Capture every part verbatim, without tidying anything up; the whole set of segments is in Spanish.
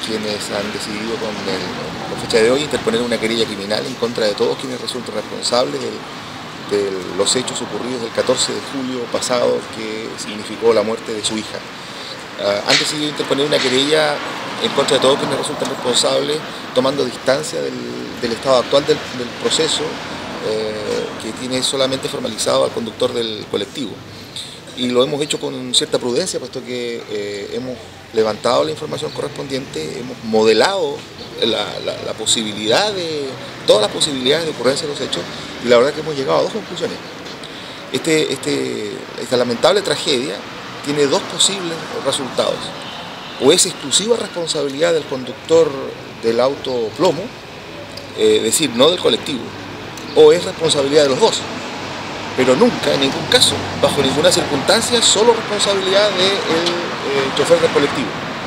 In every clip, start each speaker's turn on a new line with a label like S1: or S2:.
S1: quienes han decidido con, el, con fecha de hoy interponer una querella criminal en contra de todos quienes resulten responsables del, de los hechos ocurridos el catorce de julio pasado, que significó la muerte de su hija. Uh, han decidido interponer una querella en contra de todos quienes resultan responsables, tomando distancia del, del estado actual del, del proceso, eh, que tiene solamente formalizado al conductor del colectivo. Y lo hemos hecho con cierta prudencia, puesto que eh, hemos levantado la información correspondiente, hemos modelado la, la, la posibilidad de, todas las posibilidades de ocurrencia de los hechos, y la verdad que hemos llegado a dos conclusiones. Este, este, esta lamentable tragedia tiene dos posibles resultados: o es exclusiva responsabilidad del conductor del auto plomo, eh, es decir, no del colectivo, o es responsabilidad de los dos. Pero nunca, en ningún caso, bajo ninguna circunstancia, solo responsabilidad del eh, chofer del colectivo.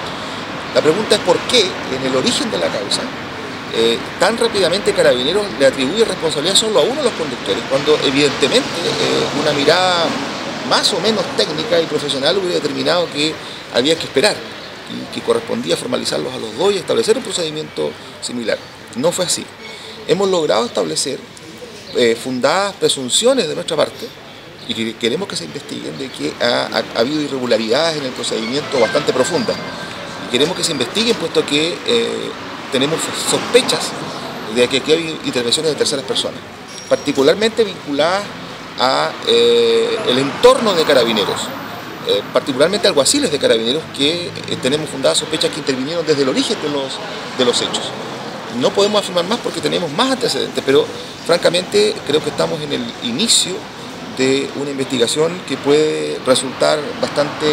S1: La pregunta es por qué, en el origen de la causa, eh, tan rápidamente Carabineros le atribuye responsabilidad solo a uno de los conductores, cuando evidentemente eh, una mirada más o menos técnica y profesional hubiera determinado que había que esperar y que correspondía formalizarlos a los dos y establecer un procedimiento similar. No fue así. Hemos logrado establecer Eh, fundadas presunciones de nuestra parte, y que queremos que se investiguen, de que ha, ha, ha habido irregularidades en el procedimiento bastante profundas, y queremos que se investiguen, puesto que eh, tenemos sospechas de que aquí hay intervenciones de terceras personas, particularmente vinculadas a eh, el entorno de Carabineros, eh, particularmente alguaciles de Carabineros, que eh, tenemos fundadas sospechas que intervinieron desde el origen de los, de los hechos. No podemos afirmar más porque tenemos más antecedentes, pero francamente creo que estamos en el inicio de una investigación que puede resultar bastante,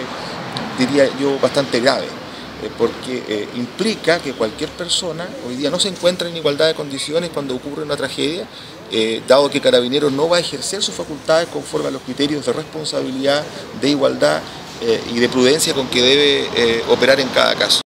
S1: diría yo, bastante grave, eh, porque eh, implica que cualquier persona hoy día no se encuentra en igualdad de condiciones cuando ocurre una tragedia, eh, dado que Carabineros no va a ejercer sus facultades conforme a los criterios de responsabilidad, de igualdad eh, y de prudencia con que debe eh, operar en cada caso.